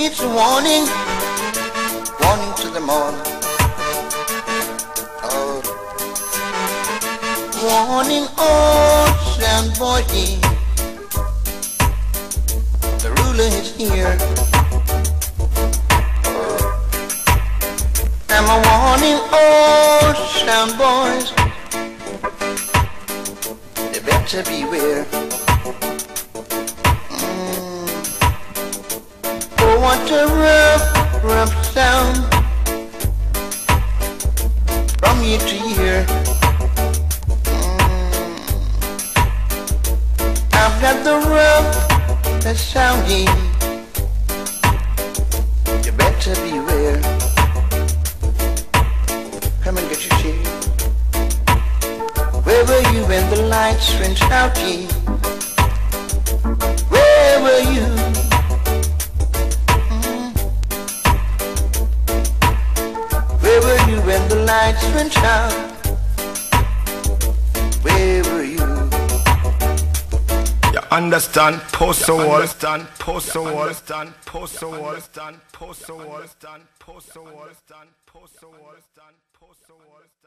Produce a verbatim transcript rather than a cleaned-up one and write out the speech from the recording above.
It's a warning, warning to them all. Oh, warning ocean boy, the ruler is here. I'm a warning ocean boys, they better beware. Mm. Oh, what a rough, rough sound from year to year. Mm. I've got the rough, the sounding, you better beware. Come and get your share. Where were you when the lights went out, ye? Where were you? Mm. Where were you when the lights went out? Where were you? You understand? Post the wall. Understand? Post the wall. Understand? Post the wall. Understand? Post the wall. Understand? Post the wall. Understand? Post the wall. Understand? Post the wall.